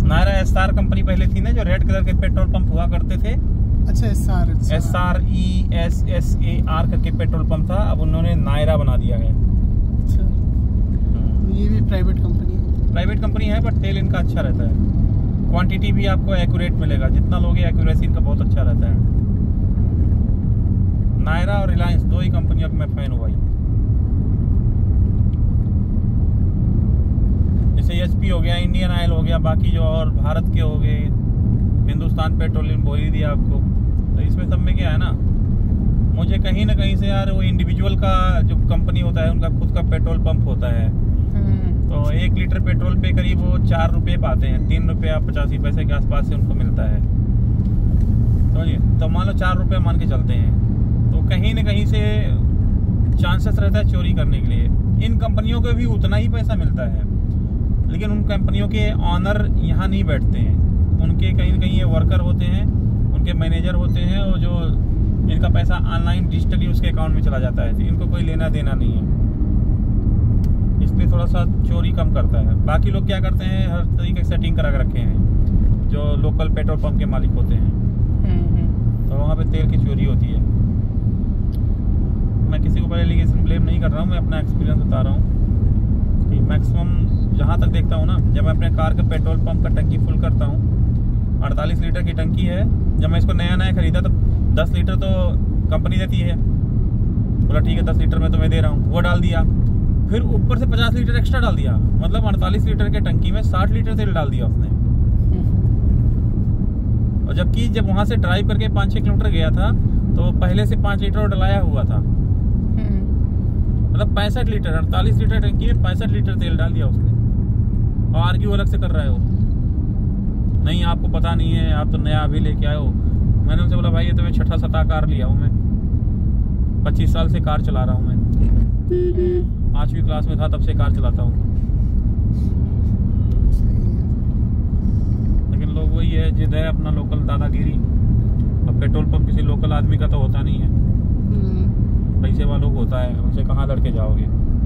Naira SR company पहले थी ना, जो रेड कलर के पेट्रोल पंप हुआ करते थे। अच्छा, SRESSAR करके पेट्रोल पंप था, अब उन्होंने नायरा बना दिया है। अच्छा, ये भी प्राइवेट कंपनी है? प्राइवेट कंपनी है, बट तेल इनका अच्छा रहता है। क्वांटिटी भी आपको एक्यूरेट मिलेगा, जितना लोगे एक्यूरेसी इनका बहुत अच्छा रहता है। नायरा और रिलायंस दो ही कंपनियों का मैं फैन हूँ भाई। जैसे एचपी हो गया, इंडियन ऑयल हो गया, बाकी जो और भारत के हो गए, हिंदुस्तान पेट्रोलियम बोल ही दिया आपको। तो इसमें सब में क्या है ना, मुझे कहीं ना कहीं से यार वो इंडिविजुअल का जो कंपनी होता है उनका खुद का पेट्रोल पंप होता है, तो 1 लीटर पेट्रोल पे करीब वो 4 रुपये पाते हैं, 3 रुपया 85 पैसे के आसपास से उनको मिलता है। तो मान लो 4 रुपये मान के चलते हैं, तो कहीं ना कहीं से चांसेस रहता है चोरी करने के लिए। इन कंपनियों को भी उतना ही पैसा मिलता है, लेकिन उन कंपनियों के ऑनर यहाँ नहीं बैठते हैं, उनके कहीं ना कहीं ये वर्कर होते हैं, उनके मैनेजर होते हैं, और जो इनका पैसा ऑनलाइन डिजिटली उसके अकाउंट में चला जाता है, तो इनको कोई लेना देना नहीं है, इसलिए थोड़ा सा चोरी कम करता है। बाकी लोग क्या करते हैं, हर तरीके से सेटिंग करा के रखे हैं, जो लोकल पेट्रोल पंप के मालिक होते हैं, तो वहाँ पे तेल की चोरी होती है। मैं किसी को पर एलिगेशन ब्लेम नहीं कर रहा हूँ, मैं अपना एक्सपीरियंस बता रहा हूँ कि मैक्सिमम जहाँ तक देखता हूँ ना, जब मैं अपने कार का पेट्रोल पंप का टंकी फुल करता हूँ, 48 लीटर की टंकी है, जब मैं इसको नया खरीदा तो 10 लीटर तो कंपनी देती है, बोला ठीक है 10 लीटर में तो मैं दे रहा हूँ, वो डाल दिया, फिर ऊपर से 50 लीटर एक्स्ट्रा डाल दिया, मतलब 48 लीटर के टंकी में 60 लीटर तेल डाल दिया उसने। और जबकि जब वहाँ से ड्राइव करके 5-6 किलोमीटर गया था, तो पहले से 5 लीटर डलाया हुआ था, मतलब 65 लीटर, 48 लीटर टंकी में 65 लीटर तेल डाल दिया उसने, और आर्ग्यू अलग से कर रहा है वो, नहीं आपको पता नहीं है, आप तो नया अभी लेके आए हो। मैंने उनसे बोला भाई ये तो मैं 6ठा कार लिया हूँ, मैं 25 साल से कार चला रहा हूँ, मैं 5वीं क्लास में था तब से कार चलाता हूँ। लेकिन लोग वही है, जिद है अपना लोकल दादागिरी। अब पेट्रोल पंप किसी लोकल आदमी का तो होता नहीं है, पैसे वालों को होता है, उनसे कहाँ लड़के जाओगे।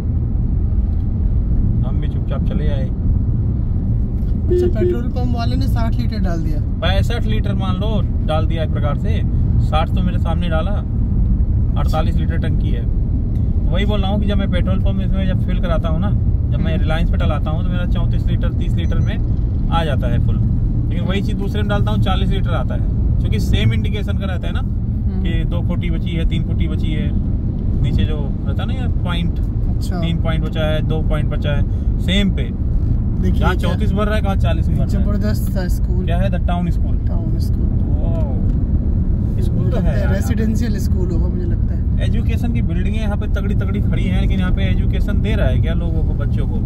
हम भी चुपचाप चले आए। अच्छा, पेट्रोल पंप वाले ने 60 लीटर डाल दिया? 65 लीटर मान लो डाल दिया एक प्रकार से, 60 तो मेरे सामने डाला, 48 लीटर टंकी है। वही बोल रहा हूँ कि जब मैं पेट्रोल पंप इसमें जब फिल कराता हूँ ना, जब मैं रिलायंस पे डलाता हूँ तो मेरा 34 लीटर 30 लीटर में आ जाता है फुल, लेकिन वही चीज़ दूसरे में डालता हूँ 40 लीटर आता है, क्योंकि सेम इंडिकेशन का रहता है ना कि 2 खोटी बची है, 3 खोटी बची है, नीचे जो रहता है ना यार पॉइंट, 3 पॉइंट बचा है, 2 पॉइंट बचा है, सेम पे जहाँ 34 भर रहा है, कहाँ 40 भर रहा है। जबरदस्त था स्कूल। क्या है? The town school. स्कूल तो है, रेसिडेंशियल स्कूल होगा मुझे लगता है। एजुकेशन की बिल्डिंगें यहाँ पे तगड़ी तगड़ी खड़ी हैं, लेकिन यहाँ पे एजुकेशन दे रहा है क्या लोगों को, बच्चों को?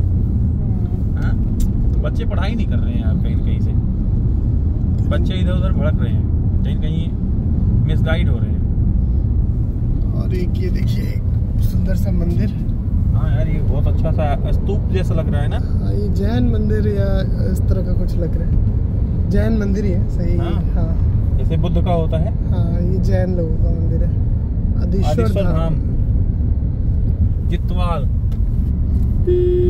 तो बच्चे पढ़ाई नहीं कर रहे हैं यहाँ कहीं कहीं से, बच्चे इधर उधर भड़क रहे हैं, कहीं कहीं मिसगाइड हो रहे हैं। और एक ये देखिए सुंदर सा मंदिर। हाँ यार, ये बहुत अच्छा सा स्तूप जैसा लग रहा है ना। हाँ, ये जैन मंदिर या इस तरह का कुछ लग रहा है, जैन मंदिर ही है। सही। हाँ, जैसे बुद्ध का होता है। हाँ, ये जैन लोगों का मंदिर है। आदिश्वर धाम, जितवाल।